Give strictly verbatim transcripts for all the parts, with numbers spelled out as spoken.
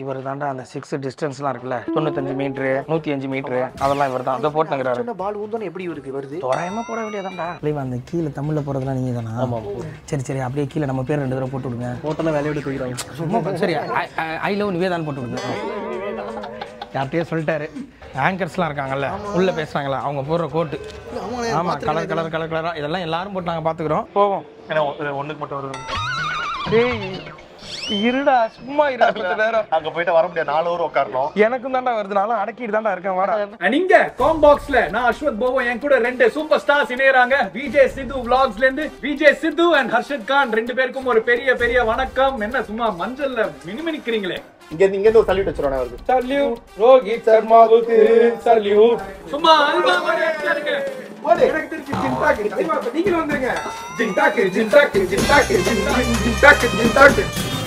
இவர் தாண்டா அந்த சிக்ஸ் டிஸ்டன்ஸ்லாம் இருக்குல்ல தொண்ணூத்தஞ்சு மீட்டரு நூத்தி அஞ்சு மீட்டரு அதெல்லாம் இவர் தான் அதை போட்டுங்கிறாரு. பால் ஊந்தோன்னு எப்படி இருக்கு வருது தோராயமா போட வேண்டியதாண்டா. அந்த கீழே தமிழ்ல போறதெல்லாம் நீங்க தானா? ஆமா. சரி சரி அப்படியே கீழே நம்ம பேர் ரெண்டு தடவை போட்டு விடுங்க. போட்டெல்லாம் வேலையை விட்டு போயிடுவாங்க சும்மா. சரி ஐ லவ் நிவேதான் போட்டு விடுங்க. யார்கிட்டயே சொல்லிட்டாரு. ஆங்கர்ஸ்லாம் இருக்காங்கல்ல உள்ள பேசுறாங்களா அவங்க போடுற கோட்டு. ஆமா கலர் கலர் கலர் கலரா இதெல்லாம் எல்லாரும் போட்டு நாங்க பாத்துக்கிறோம். போவோம். ஏன்னா ஒண்ணுக்கு மட்டும் வருது. டேய் இருடா சும்மா இருடா கொஞ்ச நேரம். அங்க போயிட்டு வர முடியாது நாலு ஊர் உட்காரணும். எனக்கும் தாண்டா வருது நானும் அடக்கிட்டு தாண்டா இருக்கேன். வாடா. நீங்க காம்பாக்ஸ்ல நான் அஸ்வத் போவோ என் கூட ரெண்டு சூப்பர் ஸ்டார்ஸ் இணையறாங்க. விஜய் சித்து vlogsல இருந்து விஜய் சித்து அண்ட் ஹர்ஷத் கான் ரெண்டு பேருக்கும் ஒரு பெரிய பெரிய வணக்கம். என்ன சும்மா மஞ்சள்ல மினிமினிக்கிறீங்களே. இங்க இங்க இருந்து ஒரு சல்யூட் வச்சிரோனே வருது. சல்யூட் ரோஹித் சர்மாவுக்கு சல்யூட். சும்மா அல்வா மாதிரி அடிச்சாருங்க. ஓடே எனக்கு தெரிஞ்சு ஜிண்டாக்கு டைமா நீங்க வந்துருங்க. ஜிண்டாக்கு ஜிண்டாக்கு ஜிண்டாக்கு ஜிண்டாக்கு ஜிண்டாக்கு.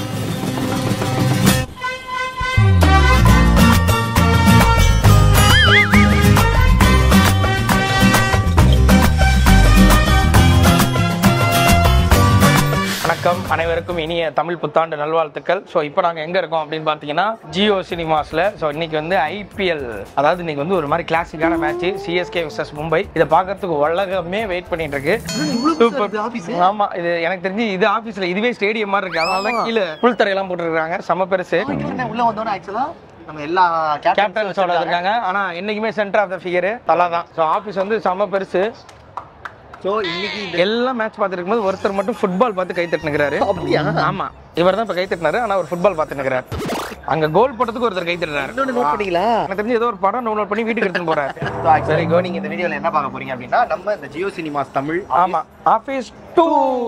வணக்கம் அனைவருக்கும் இனிய தமிழ் புத்தாண்டு நல்வாழ்த்துக்கள். ஸோ இப்போ நாங்கள் எங்கே இருக்கோம் அப்படின்னு பார்த்தீங்கன்னா ஜியோ சினிமாஸில். ஸோ இன்னைக்கு வந்து ஐபிஎல், அதாவது இன்னைக்கு வந்து ஒரு மாதிரி கிளாசிக்கான மேட்ச் சிஎஸ்கே விசஸ் மும்பை. இதை பார்க்கறதுக்கு உலகமே வெயிட் பண்ணிட்டு இருக்கு. சூப்பர். ஆமா இது எனக்கு தெரிஞ்சு இது ஆஃபீஸில் இதுவே ஸ்டேடியம் மாதிரி இருக்கு. அதனால தான் கீழே புல் தரையெல்லாம் போட்டுருக்காங்க. செம பெருசு. உள்ள வந்தோன்னா ஆக்சுவலா நம்ம எல்லா கேப்டன்ஸோட இருக்காங்க. ஆனால் என்னைக்குமே சென்டர் ஆஃப் த ஃபிகர் தலா தான். ஸோ ஆஃபீஸ் வந்து செம பெருசு. ஸோ இன்னைக்கு எல்லாம் மேட்ச் பார்த்துட்டு இருக்கும்போது ஒருத்தர் மட்டும் ஃபுட்பால் பார்த்து கை தட்டுனுக்கிறாரு. ஆமா இவர் தான் இப்போ கை தட்டினாரு. ஆனால் அவர் ஃபுட்பால் பார்த்துனுக்கிறாரு. அங்க கோல் போட்டதுக்கு ஒருத்தர் கை தட்டுறாரு. இன்னொன்னு நோட் பண்ணீங்களா? எனக்கு தெரிஞ்சு ஏதோ ஒரு படம் டவுன்லோட் பண்ணி வீட்டுக்கு எடுத்துன்னு போறாரு. சரி கோ நீங்க இந்த வீடியோல என்ன பார்க்க போறீங்க அப்படின்னா நம்ம இந்த ஜியோ சினிமாஸ் தமிழ் ஆமா ஆஃபீஸ் டூ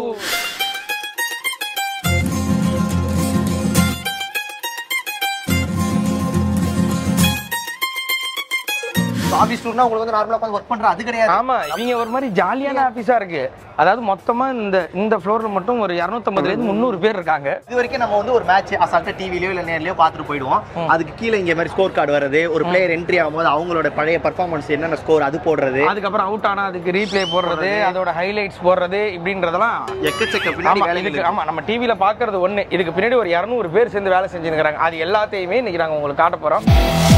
ஆபீஸ் டூர்னா உங்களுக்கு வந்து நார்மலா உட்கார்ந்து வர்க் பண்ற அது கிடையாது. ஆமா இவங்க ஒரு மாதிரி ஜாலியான ஆபீஸா இருக்கு. அதாவது மொத்தமா இந்த இந்த ஃப்ளோர்ல மட்டும் ஒரு இருநூத்தி ஐம்பதுல இருந்து முந்நூறு பேர் இருக்காங்க. இது வரைக்கும் நம்ம வந்து ஒரு மேட்ச் அசால்ட்டா டிவிலயோ இல்ல நேர்லயோ பார்த்துட்டு போயிடுவோம். அதுக்கு கீழே இங்க மாதிரி ஸ்கோர் கார்டு வருது. ஒரு பிளேயர் என்ட்ரி ஆகும்போது அவங்களோட பழைய பெர்ஃபார்மன்ஸ் என்னென்ன ஸ்கோர் அது போடுறது, அதுக்கப்புறம் அவுட் ஆனா அதுக்கு ரீப்ளே போடுறது, அதோட ஹைலைட்ஸ் போடுறது இப்படின்றதெல்லாம் எக்கச்சக்க பின்னாடி வேலைகள். ஆமா நம்ம டிவில பாக்குறது ஒண்ணு, இதுக்கு பின்னாடி ஒரு இருநூறு பேர் சேர்ந்து வேலை செஞ்சுருக்காங்க. அது எல்லாத்தையுமே இன்னைக்கு நாங்க உங்களுக்கு காட்ட போறோம்.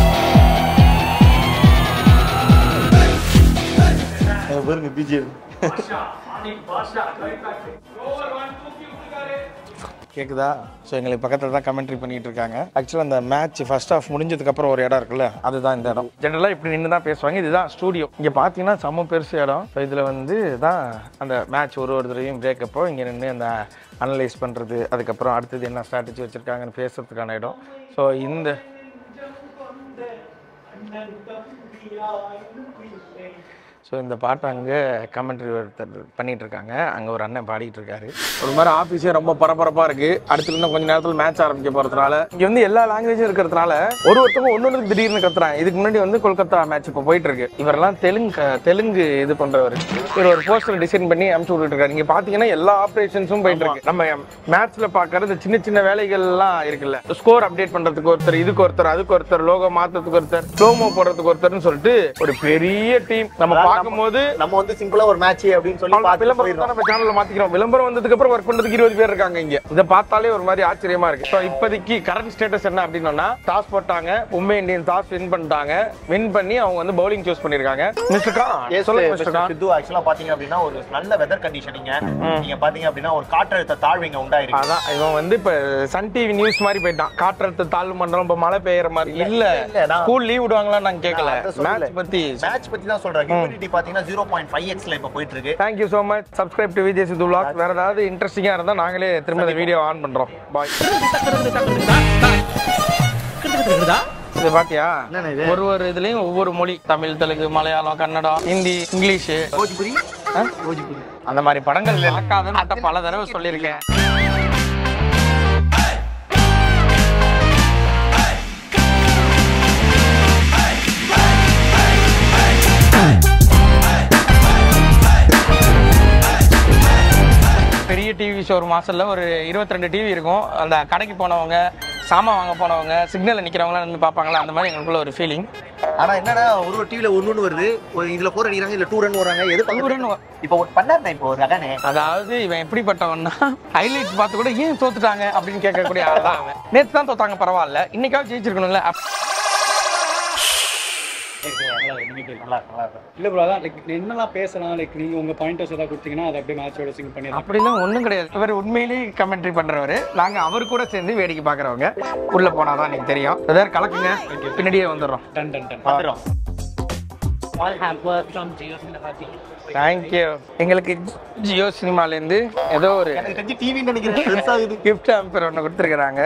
பாருங்க பிஜிஎம் கேக்குதா? ஸோ எங்களுக்கு பக்கத்தில் தான் கமெண்ட்ரி பண்ணிட்டு இருக்காங்க. ஆக்சுவலாக அந்த மேட்ச் ஃபர்ஸ்ட் ஆஃப் முடிஞ்சதுக்கு அப்புறம் ஒரு இடம் இருக்குல்ல, அதுதான் இந்த இடம். ஜென்ரலாக இப்படி நின்று தான் பேசுவாங்க. இதுதான் ஸ்டூடியோ. இங்கே பார்த்தீங்கன்னா செம்ம பெருசு இடம். ஸோ இதில் வந்து தான் அந்த மேட்ச் ஒரு ஒரு தடவையும் பிரேக்கப்போ இங்கே நின்று அந்த அனலைஸ் பண்ணுறது, அதுக்கப்புறம் அடுத்தது என்ன ஸ்ட்ராட்டஜி வச்சுருக்காங்கன்னு பேசுறதுக்கான இடம். ஸோ இந்த ஸோ இந்த பாட்டை அங்கே கமெண்ட்ரி ஒருத்தர் பண்ணிட்டு இருக்காங்க. அங்கே ஒரு அண்ணன் பாடிட்டு இருக்காரு. ஒரு மாதிரி ஆஃபீஸே ரொம்ப பரபரப்பாக இருக்கு. அடுத்து இன்னும் கொஞ்சம் நேரத்தில் மேட்ச் ஆரம்பிக்க போகிறதுனால இங்கே வந்து எல்லா லாங்குவேஜும் இருக்கிறதுனால ஒரு ஒருத்தவங்க ஒன்று ஒன்று திடீர்னு கத்துறாங்க. இதுக்கு முன்னாடி வந்து கொல்கத்தா மேட்ச் இப்போ போயிட்டு இருக்கு. இவரெல்லாம் தெலுங்கு தெலுங்கு இது பண்ணுறவர். இவர் ஒரு போஸ்டர் டிசைன் பண்ணி அனுப்பிச்சு விட்டுட்டு இருக்காரு. இங்கே பார்த்தீங்கன்னா எல்லா ஆப்ரேஷன்ஸும் போயிட்டு இருக்கு. நம்ம மேட்ச்ல பார்க்கறது சின்ன சின்ன வேலைகள்லாம் இருக்குல்ல, ஸ்கோர் அப்டேட் பண்ணுறதுக்கு ஒருத்தர், இதுக்கு ஒருத்தர், அதுக்கு ஒருத்தர், லோகோ மாற்றத்துக்கு ஒருத்தர், ப்ரோமோ போடுறதுக்கு ஒருத்தர்னு சொல்லிட்டு ஒரு பெரிய டீம். நம்ம பார்க்கும்போது நம்ம வந்து சிம்பிளா ஒரு மேட்ச் அப்படின்னு சொல்லி விளம்பரம் நம்ம சேனல்ல மாத்திக்கிறோம். விளம்பரம் வந்ததுக்கு அப்புறம் ஒர்க் பண்றதுக்கு இருபது பேர் இருக்காங்க இங்க. இதை பார்த்தாலே ஒரு மாதிரி ஆச்சரியமா இருக்கு. ஸோ இப்போதைக்கு கரண்ட் ஸ்டேட்டஸ் என்ன அப்படின்னா, டாஸ் போட்டாங்க, மும்பை இந்தியன்ஸ் டாஸ் வின் பண்ணிட்டாங்க. வின் பண்ணி அவங்க வந்து பவுலிங் சூஸ் பண்ணிருக்காங்க. மிஸ்டர் கான் சொல்லுங்க. மிஸ்டர் கான் சித்து ஆக்சுவலா பாத்தீங்க அப்படின்னா ஒரு நல்ல வெதர் கண்டிஷனிங்க. நீங்க பாத்தீங்க அப்படின்னா ஒரு காற்றழுத்த தாழ்வு இங்க உண்டாயிருக்கு. அதான் இவன் வந்து இப்ப சன் டிவி நியூஸ் மாதிரி போயிட்டான். காற்றழுத்த தாழ்வு மண்டலம் இப்ப மழை பெய்யற மாதிரி இல்ல. ஸ்கூல் லீவ் விடுவாங்களா நாங்க கேட்கல. மேட்ச் பத்தி மேட்ச் பத்தி தான் சொல்றேன். ஹியூமிடிட்டி பாத்தீங்கன்னா zero point five x ல இப்ப போயிட்டு இருக்கு. Thank you so much. Subscribe to Vijay Sidhu vlogs. வேற ஏதாவது இன்ட்ரஸ்டிங்கா இருந்தா நாங்களே திரும்ப இந்த வீடியோ ஆன் பண்றோம். பாய். இது பாத்தியா? ஒரு ஒரு இதுலயும் ஒவ்வொரு மொழி, தமிழ், தெலுங்கு, மலையாளம், கன்னடம், ஹிந்தி, இங்கிலீஷ், போஜ்புரி போஜ்புரி அந்த மாதிரி படங்கள் பார்க்காதன்னு பல தடவை சொல்லியிருக்கேன். பெரிய டிவி ஷோ ஒரு மாசத்துல ஒரு இருபத்தி ரெண்டு டிவி இருக்கும். அந்த கடைக்கு போனவங்க, சாமான் வாங்க போனவங்க, சிக்னல்ல நிக்கிறவங்களாம் வந்து பார்ப்பாங்களா, அந்த மாதிரி எங்களுக்குள்ள ஒரு ஃபீலிங். ஆனா என்னன்னா ஒரு ஒரு டிவில ஒன்னு வருது, இதுல ஃபோர் அடிக்கிறாங்க, இல்ல டூ ரன் வராங்க. எது டூ ரன் இப்போ பண்ணாருண்ணா இப்போ ஒரு ரகனே. அதாவது இவன் எப்படிப்பட்டவன்னா ஹைலைட்ஸ் பார்த்து கூட ஏன் தோத்துட்டாங்க அப்படின்னு கேட்கக்கூடிய ஆள் தான் அவன். நேற்று தான் தோத்தாங்க பரவாயில்ல, இன்னைக்காவது ஜெயிச்சிருக்கணும்ல. இல்ல ப்ரோ, அதான் லைக் என்னெல்லாம் பேசலாம், லைக் நீங்க உங்க பாயிண்டர்ஸ் ஏதாவது கொடுத்தீங்கன்னா அதை அப்படியே மேட்சோட சிங்க் பண்ணி அப்படிலாம் ஒன்றும் கிடையாது. இவர் உண்மையிலேயே கமெண்ட்ரி பண்றவரு, நாங்க அவர் கூட சேர்ந்து வேடிக்கை பாக்குறவங்க. உள்ள போனாதான் எனக்கு தெரியும். ஏதாவது கலக்குங்க, பின்னாடியே வந்துடுறோம். டன் டன் டன் வந்துரும். தேங்க்யூ. எங்களுக்கு ஜியோ சினிமாலேருந்து ஏதோ ஒரு டிவின்னு நினைக்கிறேன் கிஃப்ட் ஆம்பர் ஒன்று கொடுத்துருக்குறாங்க.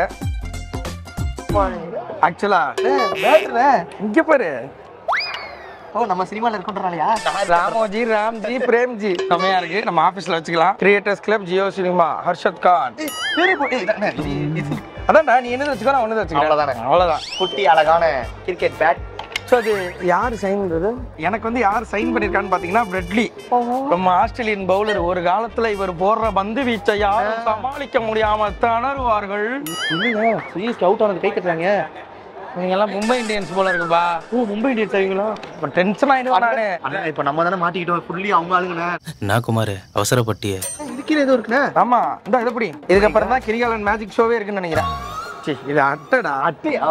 ஆக்சுவலா இங்க பாரு, ஓ நம்ம சினிமால இருக்கோம்ன்றனாலயா? ராமோஜி, ராம்ஜி, பிரேம்ஜி செமையா இருக்கு. நம்ம ஆபீஸ்ல வச்சுக்கலாம். Creators club, Jio cinema, Harshad Khan. பேரே போட்டு அதான்டா, நீ என்னது வச்சுக்கோ, நான் ஒன்று வச்சுக்கிறேன். அவ்வளவுதானே. அவ்வளோதான். குட்டி அழகான கிரிக்கெட் பேட். ஸோ அது யார் சைன்றது? எனக்கு வந்து யார் சைன் பண்ணியிருக்கான்னு பார்த்தீங்கன்னா பிரெட்லி. நம்ம ஆஸ்திரேலியன் பவுலர். ஒரு காலத்தில் இவர் போடுற பந்து வீச்சை யாரும் சமாளிக்க முடியாமல் திணறுவார்கள். சீரியஸ் அவுட் ஆனது கை கட்டுறாங்க. நீங்க எல்லாம் மும்பை இந்தியன்ஸ் போல இருக்குப்பா. ஓ மும்பை இந்தியன்ஸ் ஆவீங்களா? இப்போ டென்ஷன் ஆயிடுவான் நானு. இப்போ நம்ம தானே மாட்டிக்கிட்டோம் ஃபுல்லி அவங்க ஆளுங்கண்ணே. நான் குமார் அவசரப்பட்டிய இதுக்கீழே ஏதோ இருக்குண்ணே. ஆமா இந்த இது எப்படி இதுக்கப்புறம் தான் கிரிகாலன் மேஜிக் ஷோவே இருக்குன்னு நினைக்கிறேன். சரி இது அட்டடா அட்டையா?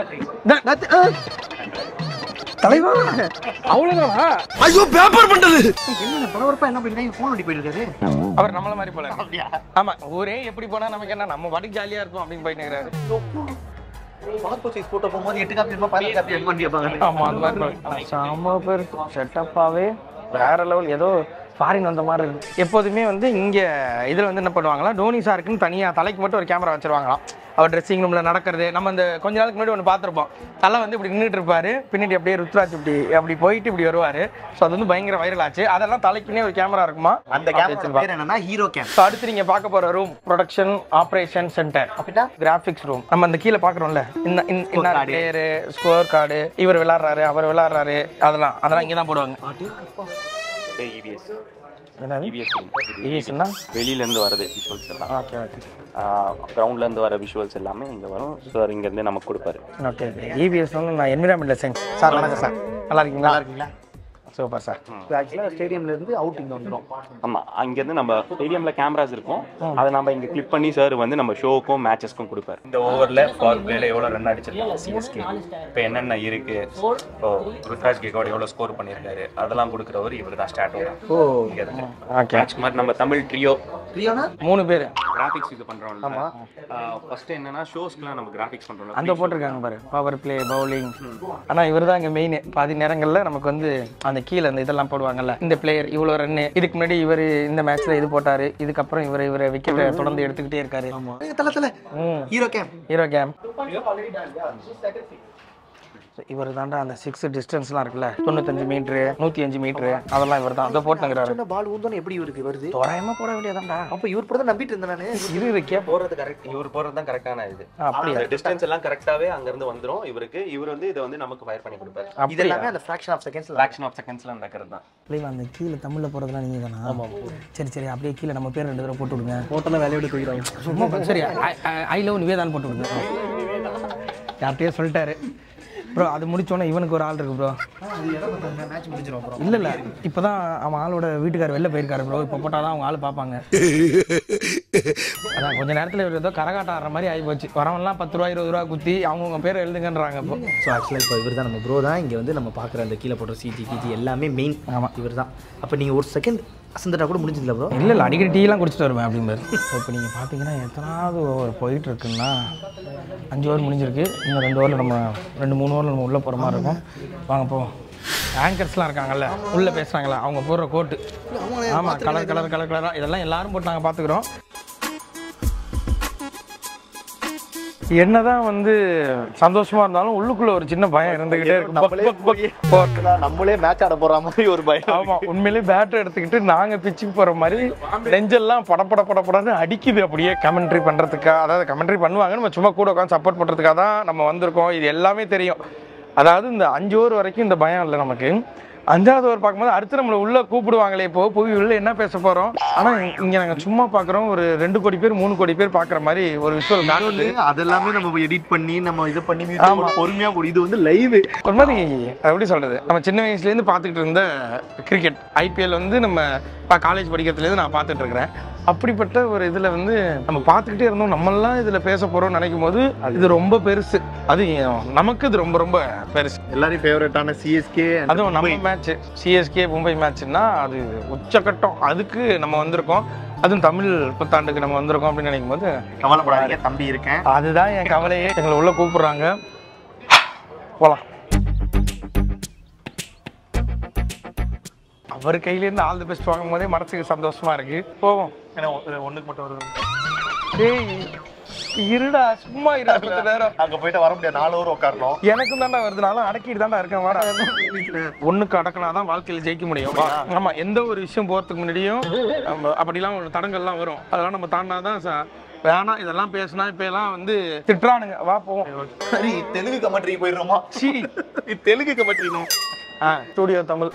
தலைவா அவ்வளவுதானா? ஐயோ பேப்பர் பண்டது என்ன பரபரப்பா என்ன பண்ணிருக்காங்க? ஃபோன் அடி போயிட்டு இருக்காரு. அவர் நம்மள மாதிரி போல. ஆமா ஊரே எப்படி போனா நமக்கு என்ன, நம்ம பாட்டுக்கு ஜாலியா இருக்கும் அப்படின்னு போயிட்டு இருக்கிறாரு. பாஸ்போர்ட் சைஸ் போட்டோ போகும்போது எட்டு காப்பி இருப்பா, பதினெட்டு காப்பி எட் பண்ணி வைப்பாங்க. ஆமா அந்த மாதிரி சாம பேர் செட்டப்பாவே வேற லெவல். ஏதோ ஃபாரின் வந்த மாதிரி இருக்கு. எப்போதுமே வந்து இங்கே இதில் வந்து என்ன பண்ணுவாங்களா, டோனி சாருக்குன்னு தனியாக தலைக்கு மட்டும் ஒரு கேமரா வச்சிருவாங்களாம். அவர் ட்ரெஸ்ஸிங் ரூமில் நடக்கிறது நம்ம இந்த கொஞ்ச நாளுக்கு முன்னாடி ஒன்று பார்த்துருப்போம். தலை வந்து இப்படி நின்றுட்டு இருப்பாரு, பின்னாடி அப்படியே ருத்ராஜ் இப்படி அப்படி போயிட்டு இப்படி வருவார். ஸோ அது வந்து பயங்கர வைரல் ஆச்சு. அதெல்லாம் தலைக்குன்னே ஒரு கேமரா இருக்குமா. அந்த கேமரா பேர் என்னன்னா ஹீரோ கேம். ஸோ அடுத்து நீங்கள் பார்க்க போகிற ரூம் ப்ரொடக்ஷன் ஆப்ரேஷன் சென்டர், அப்படின்னா கிராஃபிக்ஸ் ரூம். நம்ம அந்த கீழே பார்க்குறோம்ல, இந்த இந்த பிளேயரு, ஸ்கோர் கார்டு, இவர் விளாட்றாரு, அவர் விளாட்றாரு, அதெல்லாம் அதெல்லாம் இங்கே தான் போடுவாங்க. வெளியில இருந்து வரது விஷுவல்ஸ் எல்லாம். Okay okay. கிரவுண்ட்ல இருந்து வர விஷுவல்ஸ் எல்லாமே இங்க வரும். சார் இங்க இருந்து நமக்கு கொடுப்பாரு. ஓகே. இபிஎஸ் வந்து நான் என்விரான்மெண்டல் சயின்ஸ் சார். வணக்கம் சார், நல்லா இருக்கீங்களா? நல்லா இருக்கீங்களா? Super sir. ஆக்சுவலாக ஸ்டேடியம்ல இருந்து அவுட் இங்கே வந்துடும். ஆமா, அங்க இருந்து நம்ம ஸ்டேடியம்ல கேமராஸ் இருக்கும், அதை நம்ம இங்க கிளிக் பண்ணி சார் வந்து நம்ம ஷோக்கும் மேட்சஸ்க்கும் கொடுப்பாரு. இந்த ஓவர்ல பவர் பிளேல எவ்வளவு ரன் அடிச்சிருக்காங்க சிஎஸ்கே, இப்போ என்னென்ன இருக்கு, இப்போ ருத்ராஜ் கேகோட எவ்வளவு ஸ்கோர் பண்ணியிருக்காரு, அதெல்லாம் கொடுக்குறவர் இவர் தான். ஸ்டார்ட் ஆகும். Oh okay. மாதிரி நம்ம தமிழ் ட்ரியோ ட்ரியோனா மூணு பேர் கிராஃபிக்ஸ் இது பண்றோம். ஆமா, ஃபர்ஸ்ட் என்னன்னா ஷோஸ்க்குலாம் நம்ம கிராஃபிக்ஸ் பண்றோம். அந்த போட்டிருக்காங்க பாரு, பவர் பிளே, பவுலிங். ஆனா இவர் தான் இங்க மெயின். பாதி நேரங்கள்ல நமக்கு வந்து அந்த கீழே இந்த இதெல்லாம் போடுவாங்கல்ல, இந்த பிளேயர் இவ்வளோ ரன்னு, இதுக்கு முன்னாடி இவர் இந்த மேட்ச்ல இது போட்டாரு, இதுக்கப்புறம் இவர் இவர் விக்கெட்டை தொடர்ந்து எடுத்துக்கிட்டே இருக்காரு. தலை தலை ஹீரோ கேம். Hero game. இவர் தாண்டா அந்த சிக்ஸ் டிஸ்டன்ஸ்லாம் இருக்குல்ல, தொண்ணூத்தஞ்சு மீட்ரு, நூற்றி அஞ்சு மீட்ரு, அதெல்லாம் இவர் தான். அதை போட்டுங்கிறாரு. பால் ஊந்தோன்னு எப்படி இவருக்கு வருது? தோராயமா போட வேண்டியதாண்டா. அப்போ இவர் கூட தான் நம்பிட்டு இருந்தேன் நான். இரு இருக்கே போறது கரெக்ட், இவர் போறது தான் கரெக்டான இது. அப்படியே டிஸ்டன்ஸ் எல்லாம் கரெக்டாவே அங்க இருந்து வந்துரும் இவருக்கு. இவர் வந்து இதை வந்து நமக்கு ஃபயர் பண்ணி கொடுப்பாரு. இது எல்லாமே அந்த ஃபிராக்ஷன் ஆஃப் செகண்ட்ஸ்ல ஃபிராக்ஷன் ஆஃப் செகண்ட்ஸ்ல நடக்கிறது தான். பிள்ளைங்க அந்த கீழே தமிழ்ல போறதெல்லாம் நீங்க தானா? ஆமா. சரி சரி, அப்படியே கீழே நம்ம பேர் ரெண்டு தடவை போட்டு விடுங்க. போட்டோல வேலையோட போயிடுறாங்க. சும்மா சரி, ஐ லவ் நிவேதான் போட்டு விடுங்க. யார்கிட்டயே சொல்லிட்டாரு ப்ரோ. அது முடிச்சோன்னே இவனுக்கு ஒரு ஆள் இருக்கு ப்ரோ. மேட்ச் முடிஞ்சிரும் ப்ரோ. இல்லை இல்லை, இப்போ தான் அவன் ஆளோட வீட்டுக்கார் வெளில போயிருக்காரு ப்ரோ. இப்போ போட்டால் தான் அவங்க ஆள் பார்ப்பாங்க. அதான் கொஞ்சம் நேரத்தில் இவர் ஏதோ கரகாட்டம் ஆடுற மாதிரி ஆகி போச்சு. வரவன்லாம் பத்து ரூபா இருபது ரூபா குத்தி அவங்கவுங்க பேரை எழுதுங்கன்றாங்க. இப்போ ஸோ ஆக்சுவலாக இப்போ இவர் தான் நம்ம ப்ரோ தான் இங்கே வந்து நம்ம பார்க்குற அந்த கீழே போடுற சிஜி கிஜி எல்லாமே மெயின். ஆமாம், இவர் தான். அப்போ நீங்கள் ஒரு செகண்ட் அசந்தட்டா கூட முடிஞ்சதில்ல ப்ரோ? இல்லை இல்லை, அடிக்கடி டீலாம் குடிச்சிட்டு வருவேன் அப்படிம்பாரு. இப்போ நீங்கள் பார்த்தீங்கன்னா எத்தனாவது ஓவர் போயிட்டு இருக்குன்னா, அஞ்சு ஓவர் முடிஞ்சிருக்கு. இன்னும் ரெண்டு ஓவரில் நம்ம ரெண்டு மூணு ஓவரில் நம்ம உள்ளே போகிற மாதிரி இருக்கும். வாங்க போவோம். ஆங்கர்ஸ்லாம் இருக்காங்கல்ல, உள்ளே பேசுகிறாங்களா, அவங்க போடுற கோட்டு. ஆமாம், கலர் கலர் கலர் கலராக இதெல்லாம் எல்லாரும் போட்டு நாங்கள் பார்த்துக்குறோம். என்னதான் வந்து சந்தோஷமா இருந்தாலும் உள்ளுக்குள்ள ஒரு சின்ன பயம் இருந்துகிட்டே இருக்கு. நம்மளே மேட்ச் ஆட போற மாதிரி ஒரு பயம். ஆமா, உண்மையிலேயே பேட்டர் எடுத்துக்கிட்டு நாங்க பிச்சுக்கு போற மாதிரி நெஞ்செல்லாம் படப்பட படப்படன்னு அடிக்குது. அப்படியே கமெண்ட்ரி பண்றதுக்காக, அதாவது கமெண்ட்ரி பண்ணுவாங்க, நம்ம சும்மா கூட உட்காந்து சப்போர்ட் பண்றதுக்காக தான் நம்ம வந்திருக்கோம். இது எல்லாமே தெரியும். அதாவது இந்த அஞ்சு ஓவர் வரைக்கும் இந்த பயம் இல்லை நமக்கு. அஞ்சாவது ஓவர் பார்க்கும்போது அடுத்து நம்மளை உள்ள கூப்பிடுவாங்களே இப்போ போய் உள்ள என்ன பேச போறோம். ஆனா இங்க நாங்க சும்மா பாக்குறோம் ஒரு ரெண்டு கோடி பேர் மூணு கோடி பேர் பாக்குற மாதிரி ஒரு விஷுவல் மேட்ச். அதெல்லாமே நம்ம எடிட் பண்ணி நம்ம இது பண்ணி பொறுமையா போடு. இது வந்து லைவ் ஒரு மாதிரி எப்படி சொல்றது, நம்ம சின்ன வயசுல இருந்து பாத்துக்கிட்டு இருந்த கிரிக்கெட் ஐபிஎல் வந்து நம்ம காலேஜ் படிக்கிறதுல இருந்து நான் பார்த்துட்டு இருக்கிறேன். அப்படிப்பட்ட ஒரு இதுல வந்து நம்ம பார்த்துக்கிட்டே இருந்தோம். நம்மளாம் இதுல பேச போறோம் நினைக்கும் போது இது ரொம்ப பெருசு. அது நமக்கு இது ரொம்ப ரொம்ப பெருசு. எல்லாரும் ஃபேவரட்டான சிஎஸ்கே, அதுவும் நம்ம மேட்ச் சிஎஸ்கே மும்பை மேட்ச்னா அது உச்சக்கட்டம். அதுக்கு நம்ம வந்திருக்கோம், அதுவும் தமிழ் புத்தாண்டுக்கு நம்ம வந்திருக்கோம் அப்படின்னு நினைக்கும் போது கவலைப்படாதீங்க, தம்பி இருக்கேன். அதுதான் என் கவலையே. எங்களை உள்ள கூப்பிடுறாங்க, போலாம். அவர் கையிலேருந்து ஆல் தி பெஸ்ட் வாங்கும் போதே மனசுக்கு சந்தோஷமா இருக்கு. போவோம். ஏன்னா ஒண்ணுக்கு மட்டும் ஒரு இருடா, சும்மா இருடா கொஞ்ச நேரம். அங்க போயிட்டு வர முடியாது, நாலு ஓவர் உட்காரணும். எனக்கும் தாண்டா வருது, நானும் அடக்கிட்டு தாண்டா இருக்கேன். வாடா, ஒண்ணுக்கு அடக்கினாதான் வாழ்க்கையில ஜெயிக்க முடியும். ஆமா, எந்த ஒரு விஷயம் போறதுக்கு முன்னாடியும் அப்படிலாம் ஒரு தடங்கள்லாம் வரும். அதெல்லாம் நம்ம தாண்டாதான் வேணாம். இதெல்லாம் பேசினா இப்ப எல்லாம் வந்து திட்டுறானுங்க. வா போவோம். சரி, தெலுங்கு கமெண்ட்ரி போயிடுறோமா? சி, தெலுங்கு கமெண்ட்ரினும் ஆ ஸ்டூடியோ தமிழ்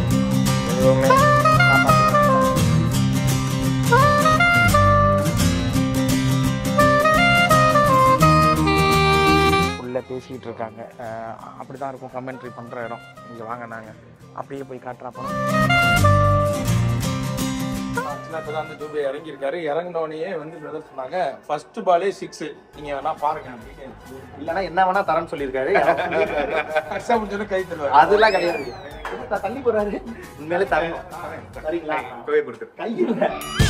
உள்ள பேசிக்கிட்டு இருக்காங்க. அப்படிதான் இருக்கும் கமெண்ட்ரி பண்ற இடம். இங்க வாங்க, நாங்க அப்படியே போய் காட்டுறோம். இப்பதான் வந்து ஜூபே இறங்கியிருக்காரு. இறங்கினோடனே வந்து பிரதர் சொன்னாங்க ஃபர்ஸ்ட் பாலே சிக்ஸ், நீங்க வேணா பாருங்க. இல்லன்னா என்ன வேணா தரேன்னு சொல்லியிருக்காரு. கை தருவாரு. அதெல்லாம் கிடையாது, தள்ளி போறாரு. உண்மையிலே தரணும். சரிங்களா? கை இல்ல.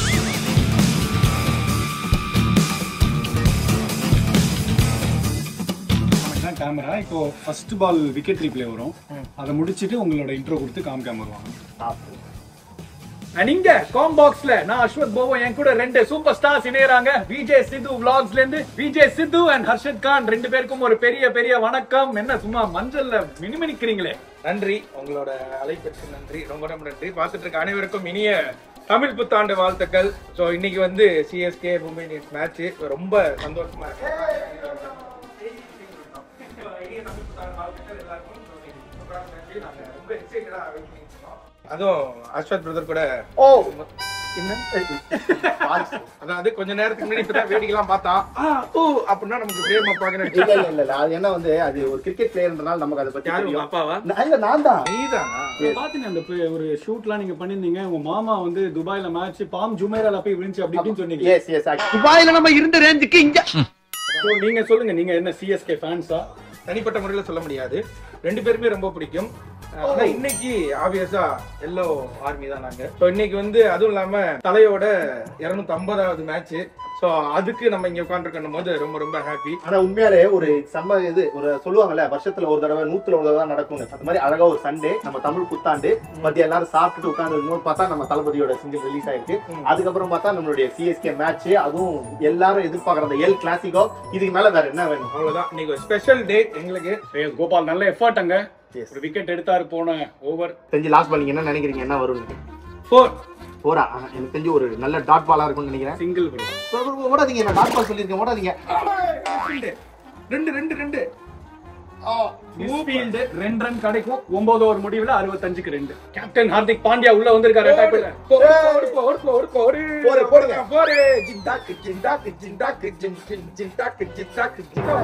கேமரா இப்போ ஃபர்ஸ்ட் பால் விக்கெட் ரீப்ளே வரும். அதை முடிச்சிட்டு உங்களோட இன்ட்ரோ கொடுத்து காமிக்காம வருவாங்க. நீங்க காம்பாக்ஸ்ல நான் அஸ்வத் போவோ, என் கூட ரெண்டு சூப்பர் ஸ்டார்ஸ் இணையறாங்க. விஜய் சித்து vlogsல இருந்து விஜய் சித்து அண்ட் ஹர்ஷத் கான் ரெண்டு பேருக்கும் ஒரு பெரிய பெரிய வணக்கம். என்ன சும்மா மஞ்சள்ல மினிமினிக்கிறீங்களே. நன்றி, உங்களோட அழைப்பிற்கு நன்றி, ரொம்ப ரொம்ப நன்றி. பார்த்துட்டு இருக்க அனைவருக்கும் இனிய தமிழ் புத்தாண்டு வாழ்த்துக்கள். ஸோ இன்னைக்கு வந்து சிஎஸ்கே மும்பை இந்தியன்ஸ் மேட்ச் ரொம்ப சந்தோஷமா இருக்கு. அதுவும் அஸ்வத் பிரதர் கூட ஓ என்ன அதாவது கொஞ்ச நேரத்துக்கு முன்னாடி இப்பதான் வேடிக்கைலாம் பார்த்தா ஓ அப்படின்னா நமக்கு பிரேமா பாக்கணும். இல்ல இல்ல இல்ல, அது என்ன வந்து அது ஒரு கிரிக்கெட் பிளேயர்ன்றனால நமக்கு அதை பத்தி யாரு தெரியும். அப்பாவா? இல்ல, நான் தான். நீதானா? பாத்தீங்க அந்த ஒரு ஷூட்லாம் நீங்க பண்ணிருந்தீங்க. உங்க மாமா வந்து துபாய்ல மேட்ச் பாம் ஜுமேரால போய் விழுந்துச்சு அப்படி இப்படின்னு சொன்னீங்க. எஸ் எஸ், துபாயில நம்ம இருந்த ரேஞ்சுக்கு இங்க. நீங்க சொல்லுங்க, நீங்க என்ன சிஎஸ்கே ஃபேன்ஸா? தனிப்பட்ட முறையில சொல்ல முடியாது, ரெண்டு பேருமே ரொம்ப பிடிக்கும். ஆனா இன்னைக்கு ஆப்வியஸா எல்லோ ஆர்மி தான் நாங்க. சோ இன்னைக்கு வந்து அதுவும் இல்லாம தலையோட இருநூத்தி ஐம்பதாவது மேட்ச். சோ அதுக்கு நம்ம இங்க உட்காந்துருக்கணும் போது ரொம்ப ரொம்ப ஹாப்பி. ஆனா உண்மையாலே ஒரு செம்ம இது ஒரு சொல்லுவாங்கல்ல, வருஷத்துல ஒரு தடவை நூத்துல ஒரு தடவை தான் நடக்கும்னு. அந்த மாதிரி அழகா ஒரு சண்டே நம்ம தமிழ் புத்தாண்டு மத்திய எல்லாரும் சாப்பிட்டுட்டு உட்கார்ந்து இருக்கும்போது பார்த்தா நம்ம தளபதியோட சிங்கிள் ரிலீஸ் ஆயிருக்கு. அதுக்கப்புறம் பார்த்தா நம்மளுடைய சிஎஸ்கே மேட்ச், அதுவும் எல்லாரும் எதிர்பார்க்கற அந்த எல் கிளாசிக்கோ. இதுக்கு மேல வேற என்ன வேணும்? அவ்வளவுதான். இன்னைக்கு ஒரு ஸ்பெஷல் டே எங்களுக்கு. கோபால் நல்ல எஃபர்ட் அங்க. ஒரு விக்கெட் எடுத்தாரு போன ஓவர். தெரிஞ்சு லாஸ்ட் பால் நீங்க என்ன நினைக்கிறீங்க, என்ன வரும்? ஃபோர் போரா? எனக்கு தெரிஞ்சு ஒரு நல்ல டாட் பாலா இருக்கும்னு நினைக்கிறேன். சிங்கிள் ஓடாதீங்க, நான் டாட் பால் சொல்லியிருக்கேன், ஓடாதீங்க. ரெண்டு ரெண்டு ரெண்டு மிஸ்ஃபீல்ட் ரெண்டு ரன் கிடைக்கும். ஒன்பது ஓவர் முடிவுல அறுபத்தஞ்சுக்கு ரெண்டு. கேப்டன் ஹார்திக் பாண்டியா உள்ள வந்திருக்காரு. அட்டாக் பண்ண போடு போடு போடு போடு போடு போடு போடு ஜிண்டாக் ஜிண்டாக் ஜிண்டாக் ஜிண்டாக் ஜிண்டாக்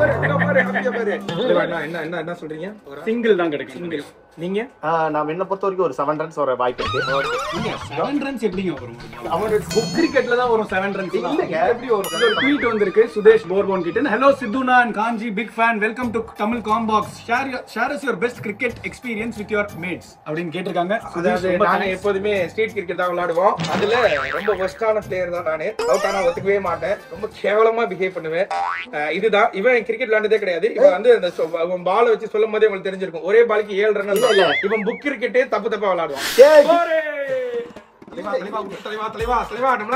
என்ன என்ன என்ன என்ன சொல்றீங்க? சிங்கிள் தான் கிடைக்கும். சிங்கிள். நீங்க நாம என்ன பொறுத்த வரைக்கும் ஒரு செவன் ரன்ஸ் வர வாய்ப்பு இருக்கு. செவன் ரன்ஸ் எப்படிங்க வரும்? அவரோட புக் கிரிக்கெட்ல தான் வரும் செவன் ரன்ஸ். இல்லங்க, எப்படி வரும்? ஒரு ட்வீட் வந்திருக்கு சுதேஷ் போர்போன் கிட்ட. ஹலோ சித்துனா and Kanchi, big fan, welcome to Tamil காம்பாக்ஸ். Share share us your best cricket experience with your mates அப்படின்னு கேட்டிருக்காங்க. அதாவது நாங்க எப்போதுமே ஸ்ட்ரீட் கிரிக்கெட் தான் விளையாடுவோம். அதுல ரொம்ப பெஸ்டான பிளேயர் தான் நானு. அவுட் ஆனா ஒத்துக்கவே மாட்டேன், ரொம்ப கேவலமா பிஹேவ் பண்ணுவேன். இதுதான் இவன் கிரிக்கெட் விளையாண்டதே கிடையாது. இவன் வந்து அந்த பாலை வச்சு சொல்லும் போதே உங்களுக்கு தெரிஞ்சிருக்கும். ஒரே பாலுக்கு ஏழு ரன். இவன் புக் கிரிக்கெட்டே தப்பு தப்பா விளையாடுவான். தலைவா தலைவா தலைவா தலைவா தலைவா நம்மளா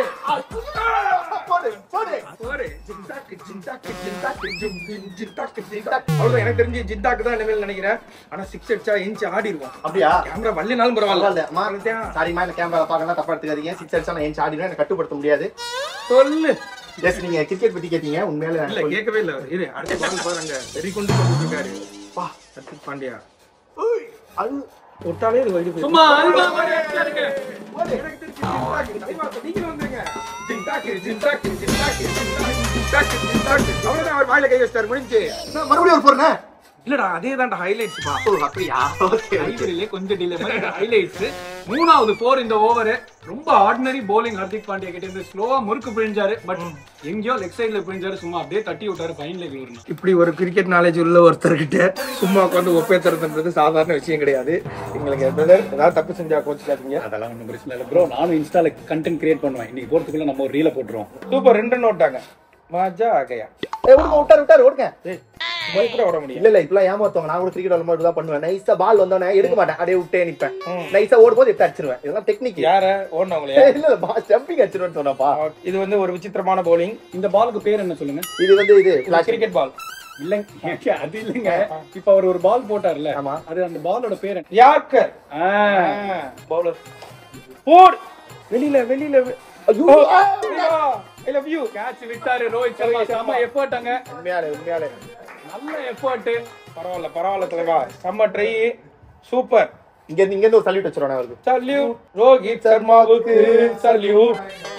போடு போடு போடு ஜிண்டாக் ஜிண்டாக் ஜிண்டாக் ஜிண்டாக் ஜிண்டாக். அவ்வளவு எனக்கு தெரிஞ்சு ஜிண்டாக் தான் இனிமேல் நினைக்கிறேன். ஆனா சிக்ஸ் அடிச்சா இன்ச் ஆடிடுவோம். அப்படியா? கேமரா வள்ளினாலும் பரவாயில்ல. சாரிமா, இந்த கேமரா பார்க்கணும், தப்பா எடுத்துக்காதீங்க. சிக்ஸ் அடிச்சா நான் இன்ச் ஆடிடுவேன், எனக்கு கட்டுப்படுத்த முடியாது. சொல்லு. எஸ், நீங்க கிரிக்கெட் பத்தி கேட்டீங்க. உண்மையில இல்ல கேட்கவே இல்ல. இரு, அடுத்த பால் பாருங்க, வெறி கொண்டு போட்டுட்டு இருக்காரு. பா ஹர்திக் பாண்டியா. அது விட்டாலே இது வைடு சும்மா அல்வா மாதிரி அடிச்சாருங்க. எனக்கு தெரிஞ்சு ஜிண்டாக்கு தலைவாச நீங்க வந்துருங்க. ஜிண்டாக்கு ஜிண்டாக்கு ஜிண்டாக்கு ஜிண்டாக்கு ஜிண்டாக்கு அவ்வளவுதான் அவர் வாயில கை வச்சாரு முடிஞ்சு. மறுபடியும் ஒரு போறேன். இல்லடா அதே தான்டா ஹைலைட்ஸ் பா. ஓ அப்படியா? ஓகே. ஐடியிலே கொஞ்சம் டிலே மாதிரி ஹைலைட்ஸ். மூணாவது போர் இந்த ஓவர் ரொம்ப ஆர்டினரி bowling ஹர்திக் பாண்டியா கிட்ட இருந்து ஸ்லோவா முறுக்கு பிழிஞ்சாரு. பட் எங்கயோ லெக் சைடுல பிழிஞ்சாரு. சும்மா அப்படியே தட்டி விட்டாரு ஃபைன் லெக்ல வரணும். இப்படி ஒரு கிரிக்கெட் நாலேஜ் உள்ள ஒருத்தர்கிட்ட சும்மா உட்காந்து ஒப்பேத்துறதுன்றது சாதாரண விஷயம் கிடையாது. எங்களுக்கு பிரதர் ஏதாவது தப்பு செஞ்சா கோச்சுக்காதீங்க. அதெல்லாம் ஒன்றும் பிரச்சனை இல்லை ப்ரோ. நானும் இன்ஸ்டால கண்டென்ட் கிரியேட் பண்ணுவேன். இன்னைக்கு போறதுக்குள்ள நம்ம ஒரு ரீல போட்டுருவோம். சூப்பர் ரெண்டு ரன் ஓட்டாங்க. மஜா ஆகையா. ஏய் விடுங்க விட்டாரு விட்டாரு ஓடுங்க. ஏய் போய் கூட ஓட முடியும். இல்ல இல்ல இப்பலாம் ஏமாத்துவாங்க. நான் கூட கிரிக்கெட் விளையாடும் தான் பண்ணுவேன். நைஸா பால் வந்தோனே எடுக்க மாட்டேன். அப்படியே விட்டே நிப்பேன். நைஸா ஓடும் போது எடுத்து அடிச்சிருவேன். இதெல்லாம் டெக்னிக். யார ஓடுனவங்களே? இல்ல இல்ல பால் ஜம்பிங் அடிச்சிருவேன்னு சொன்னப்பா. இது வந்து ஒரு விசித்திரமான bowling. இந்த பாலுக்கு பேர் என்ன சொல்லுங்க? இது வந்து இது கிரிக்கெட் பால். இல்லங்க அது இல்லங்க. இப்ப அவர் ஒரு பால் போட்டார்ல. ஆமா. அது அந்த பாலோட பேர் என்ன? யார்கர். பவுலர். போர். வெளியில வெளியில. ஐயோ ஐ லவ் யூ. கேட்ச் விட்டாரு ரோஹித் சர்மா. செம்ம எஃபர்ட்ங்க. உண்மையாலே உண்மையாலே நல்ல எஃபர்ட். பரவாயில்ல பரவாயில்ல தலைவா. செம்ம ட்ரை. சூப்பர். இங்க இருந்து இங்க இருந்து ஒரு சல்யூட் வச்சிரோனே அவருக்கு. சல்யூட் ரோஹித் சர்மாவுக்கு சல்யூட்.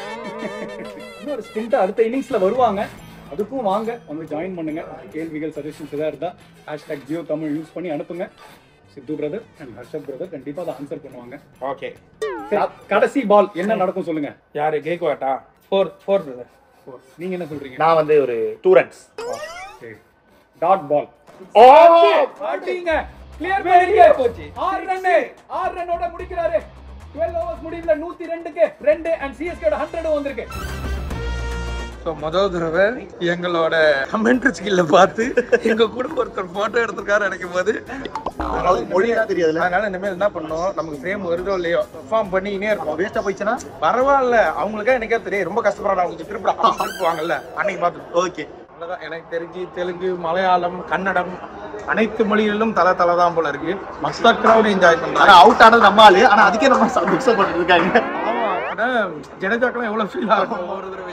இன்னொரு ஸ்பிரிண்ட் அடுத்த இன்னிங்ஸ்ல வருவாங்க. அதுக்கும் வாங்க வந்து ஜாயின் பண்ணுங்க. கேள்விகள் சஜஷன்ஸ் ஏதாவது இருந்தா ஹேஷ்டாக் ஜியோ தமிழ் யூஸ் பண்ணி அனுப்புங்க. Siddhu brother and Harshad brother கண்டிப்பா அதை ஆன்சர் பண்ணுவாங்க. ஓகே. கடைசி பால் என்ன நடக்கும் சொல்லுங்க. யாரு கேக்குவாட்டா? Four four brother. நீங்க என்ன சொல்றீங்க? நான் வந்து ஒரு டூ ரன்ஸ். Dot ball. ஓ பாட்டிங்க கிளியர் பண்ணிருக்கே போச்சு. ஆறு ரன் ஆறு ரன்னோட முடிக்கிறாரு. பன்னிரண்டு ஓவர்ஸ் முடிவுல நூத்தி ரெண்டுக்கு ரெண்டு அண்ட் சிஎஸ்கேட நூறு வந்திருக்கு. ஸோ முதல் தடவை எங்களோட கமெண்ட்ரி ஸ்கில்ல பார்த்து எங்க கூட ஒருத்தர் போட்டோ எடுத்திருக்காரு நினைக்கும் போது மொழியா தெரியாதுல்ல. அதனால இனிமேல் என்ன பண்ணோம், நமக்கு ஃப்ரேம் வருதோ இல்லையோ பெர்ஃபார்ம் பண்ணினே இருப்போம். வேஸ்டா போயிடுச்சுன்னா பரவாயில்ல, அவங்களுக்கே எனக்கே தெரியும் ரொம்ப கஷ்டப்படுறாங்க. அவங்க திருப்பி திருப்புவாங்கல்ல அன்னைக்கு பார்த்து. ஓகே அவ்வளோதான். எனக்கு தெரிஞ்சு தெலுங்கு, மலையாளம், கன்னடம் அனைத்து மொழிகளிலும் தலை தலை தான் போல இருக்கு. மஸ்தா கிரௌட் என்ஜாய் ஆனா பண்றாங்க. அவுட் ஆனது நம்ம ஆளு. ஆனா அதுக்கே நம்ம மிக்ஸ் பண்ணிட்டு இருக்காங்க. ஆமா, ஆனா ஜடேஜாக்கெல்லாம் எவ்வளவு ஃபீல் ஆகும் ஒரு தடவை.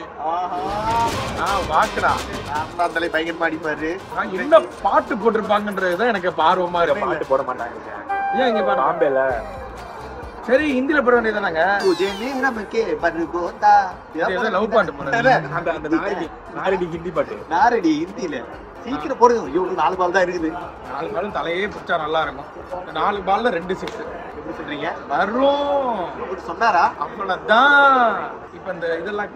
ஆ வாக்குடா நான் தலை பயங்கரமா அடிப்பாரு. என்ன பாட்டு போட்டிருப்பாங்கன்றதுதான் எனக்கு ஆர்வமா இருக்கு. பாட்டு போட மாட்டாங்க. ஏன் இங்க பாரு பாம்பேல. சரி ஹிந்தில போட வேண்டியதானங்க. லவ் பாட்டு போடுறது. அந்த அந்த நாரடி நாரடி ஹிந்தி பாட்டு. நாரடி ஹிந்தில சீக்கிரம் போடுங்க. இவ்வளவு நாலு பால் தான் இருக்குது. நாலு பாலும் தலையே பிடிச்சா நல்லா இருக்கும். இந்த நாலு பால்ல ரெண்டு சிக்ஸ். எப்படி சொல்றீங்க? வரும் சொன்னாரா? அவ்வளவுதான். இப்ப இந்த இதெல்லாம்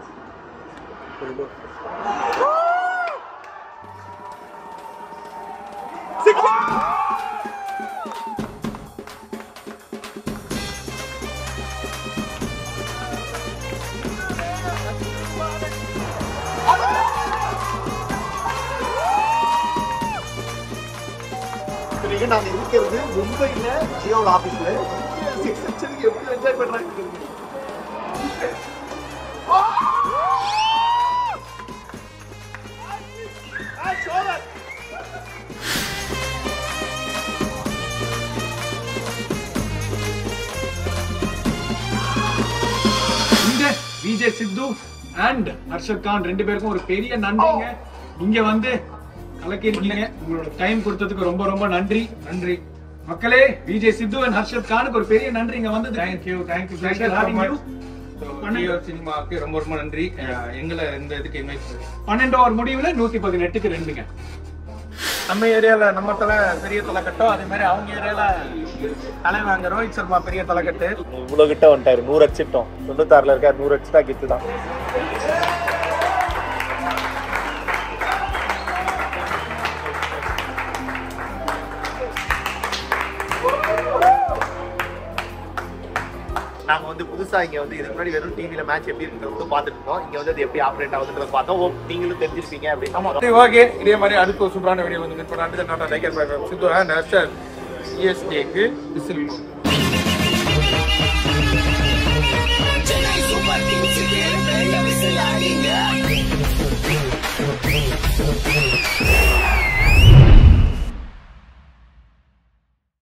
நாங்க இருக்கிறது மும்பைல ஜியோல ஆபீஸ்ல. எப்படி என்ஜாய் பண்றாங்க. இங்க விஜய் சித்து அண்ட் ஹர்ஷத் கான் ரெண்டு பேருக்கும் ஒரு பெரிய நன்றிங்க. இங்க வந்து கலக்கிருக்கீங்க. உங்களோட டைம் கொடுத்ததுக்கு ரொம்ப ரொம்ப நன்றி. நன்றி மக்களே. விஜய் சித்து அண்ட் ஹர்ஷத் கானுக்கு ஒரு பெரிய நன்றி இங்க வந்து. தேங்க்யூ தேங்க்யூ சினிமாவுக்கு ரொம்ப ரொம்ப நன்றி. எங்களை இந்த இதுக்கு இன்வைட் பண்ணி பன்னெண்டு ஓவர் முடிவுல நூத்தி பதினெட்டுக்கு ரெண்டுங்க. நம்ம ஏரியால நம்ம தலை பெரிய தலைக்கட்டும், அதே மாதிரி அவங்க ஏரியால தலைவாங்க ரோஹித் சர்மா பெரிய தலைக்கட்டு. இவ்வளவு கிட்ட வந்துட்டாரு. நூறு அடிச்சிட்டோம். தொண்ணூத்தாறுல இருக்காரு. நூறு அடிச்சுட்டா கிட்டு தான். நாங்க வந்து புதுசா இங்க வந்து இதுக்கு முன்னாடி வெறும் டிவில மேட்ச் எப்படி இருக்கிறது பார்த்துட்டு இருக்கோம். இங்க வந்து அது எப்படி ஆப்ரேட் ஆகுதுன்றத பார்த்தோம். நீங்களும் தெரிஞ்சிருப்பீங்க அப்படின்னு. ஆமா ஓகே. இதே மாதிரி அடுத்த ஒரு சூப்பரான வீடியோ வந்து மீட் பண்ணாண்டு tata take care bye bye. Siddhu and Harshad சிஎஸ்கேக்கு விசில். Super King